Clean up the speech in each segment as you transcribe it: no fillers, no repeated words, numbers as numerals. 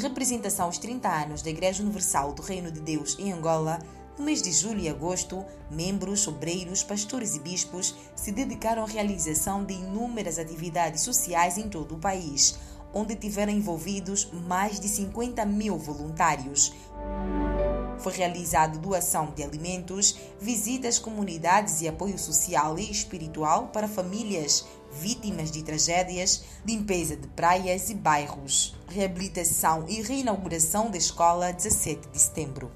representação aos 30 anos da Igreja Universal do Reino de Deus em Angola, no mês de julho e agosto, membros, obreiros, pastores e bispos se dedicaram à realização de inúmeras atividades sociais em todo o país, onde tiveram envolvidos mais de 50 mil voluntários. Foi realizado doação de alimentos, visitas às comunidades e apoio social e espiritual para famílias vítimas de tragédias, limpeza de praias e bairros, reabilitação e reinauguração da escola 17 de setembro.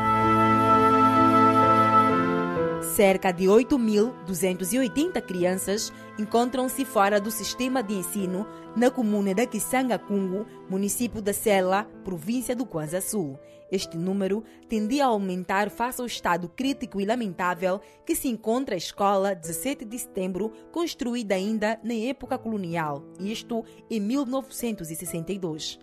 Cerca de 8.280 crianças encontram-se fora do sistema de ensino na comuna da Kisanga-Kungu, município da Sela, província do Kwanza Sul. Este número tende a aumentar face ao estado crítico e lamentável que se encontra a escola 17 de setembro, construída ainda na época colonial, isto em 1962.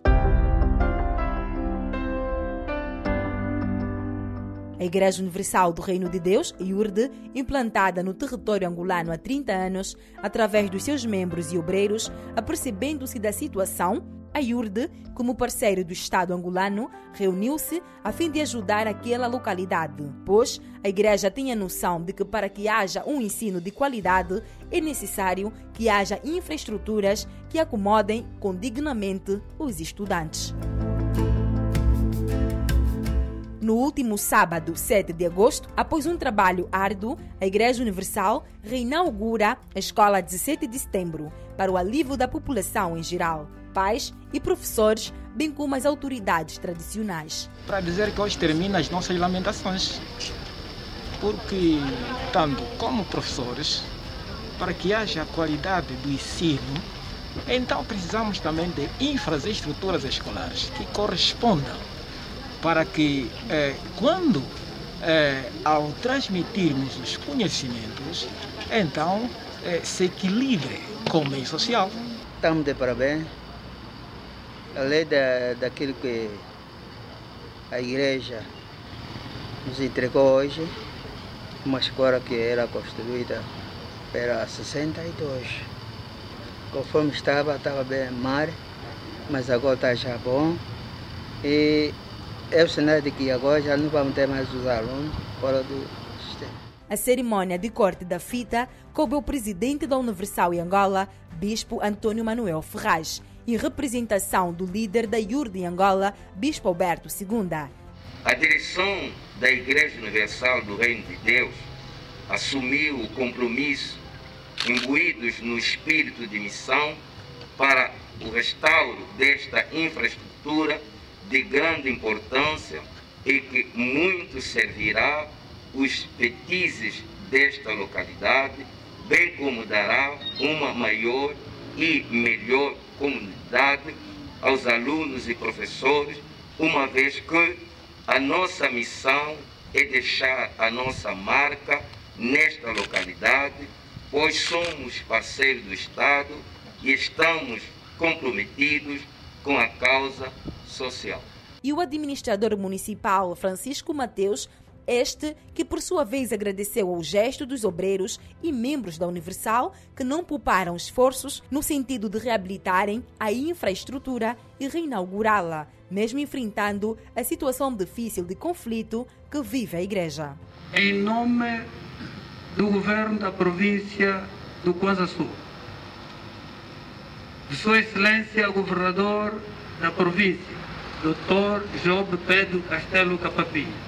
A Igreja Universal do Reino de Deus, IURD, implantada no território angolano há 30 anos, através dos seus membros e obreiros, apercebendo-se da situação, a IURD, como parceiro do Estado angolano, reuniu-se a fim de ajudar aquela localidade, pois a Igreja tem a noção de que para que haja um ensino de qualidade é necessário que haja infraestruturas que acomodem condignamente os estudantes. No último sábado, 7 de agosto, após um trabalho árduo, a Igreja Universal reinaugura a Escola 17 de Setembro para o alívio da população em geral, pais e professores, bem como as autoridades tradicionais. Para dizer que hoje termina as nossas lamentações, porque, tanto como professores, para que haja qualidade do ensino, então precisamos também de infraestruturas escolares que correspondam para que, quando, ao transmitirmos os conhecimentos, então se equilibre com o meio social. Estamos de parabéns. Além daquilo que a igreja nos entregou hoje, uma escola que era construída era 62. Conforme estava bem mar, mas agora está já bom. E é o sinal de que agora já não vamos ter mais os alunos fora do sistema. A cerimônia de corte da fita coube ao presidente da Universal em Angola, Bispo Antônio Manuel Ferraz, em representação do líder da IURD em Angola, Bispo Alberto II. A direção da Igreja Universal do Reino de Deus assumiu o compromisso, imbuídos no espírito de missão, para o restauro desta infraestrutura de grande importância e que muito servirá os petizes desta localidade, bem como dará uma maior e melhor comunidade aos alunos e professores, uma vez que a nossa missão é deixar a nossa marca nesta localidade, pois somos parceiros do Estado e estamos comprometidos com a causa social. E o administrador municipal Francisco Mateus, este que por sua vez agradeceu ao gesto dos obreiros e membros da Universal que não pouparam esforços no sentido de reabilitarem a infraestrutura e reinaugurá-la, mesmo enfrentando a situação difícil de conflito que vive a Igreja. Em nome do governo da província do Kwanza Sul, de Sua Excelência Governador da província, Dr. Job Pedro Castelo Capapinha,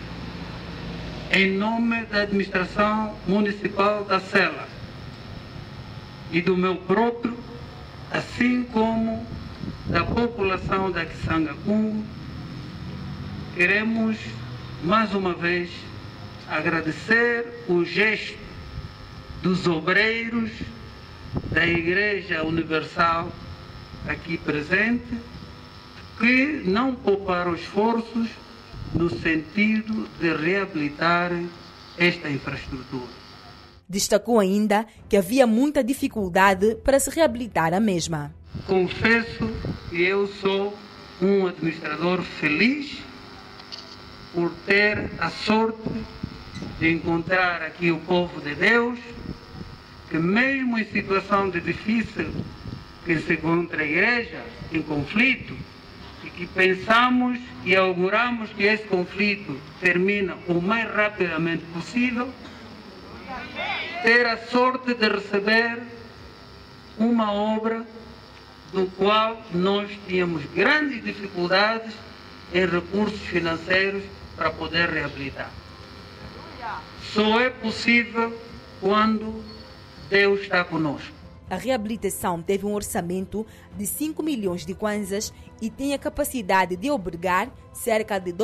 em nome da administração municipal da Sela e do meu próprio, assim como da população da Kisanga-Kungu, queremos mais uma vez agradecer o gesto dos obreiros da Igreja Universal aqui presente, que não pouparam esforços no sentido de reabilitar esta infraestrutura. Destacou ainda que havia muita dificuldade para se reabilitar a mesma. Confesso que eu sou um administrador feliz por ter a sorte de encontrar aqui o povo de Deus, que mesmo em situação de difícil que se encontra a igreja, em conflito, e que pensamos e auguramos que esse conflito termina o mais rapidamente possível, ter a sorte de receber uma obra do qual nós tínhamos grandes dificuldades em recursos financeiros para poder reabilitar. Só é possível quando Deus está conosco. A reabilitação teve um orçamento de 5 milhões de kwanzas e tem a capacidade de albergar cerca de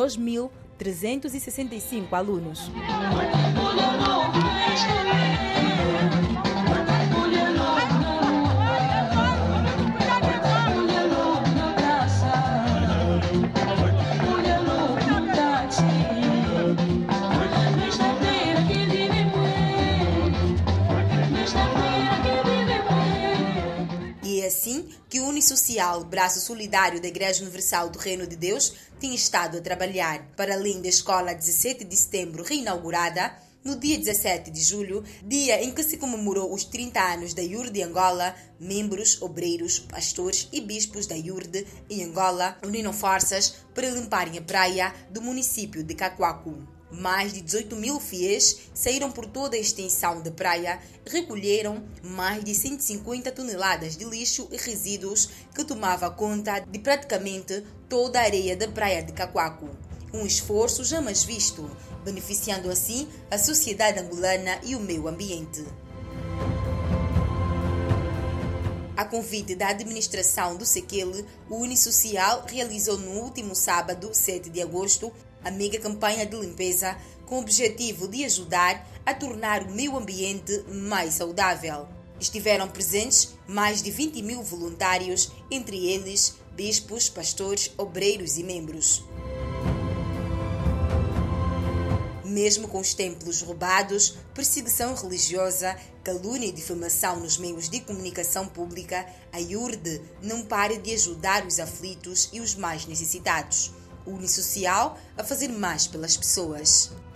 2.365 alunos. É assim que o Unisocial, braço solidário da Igreja Universal do Reino de Deus, tem estado a trabalhar. Para além da escola 17 de setembro reinaugurada, no dia 17 de julho, dia em que se comemorou os 30 anos da IURD Angola, membros, obreiros, pastores e bispos da IURD em Angola uniram forças para limparem a praia do município de Cacoacu. Mais de 18 mil fiéis saíram por toda a extensão da praia e recolheram mais de 150 toneladas de lixo e resíduos que tomava conta de praticamente toda a areia da praia de Cacoacu. Um esforço jamais visto, beneficiando assim a sociedade angolana e o meio ambiente. A convite da administração do Sequele, o Unisocial realizou no último sábado, 7 de agosto, a mega campanha de limpeza com o objetivo de ajudar a tornar o meio ambiente mais saudável. Estiveram presentes mais de 20 mil voluntários, entre eles bispos, pastores, obreiros e membros. Mesmo com os templos roubados, perseguição religiosa, calúnia e difamação nos meios de comunicação pública, a IURD não para de ajudar os aflitos e os mais necessitados. O Unisocial a fazer mais pelas pessoas.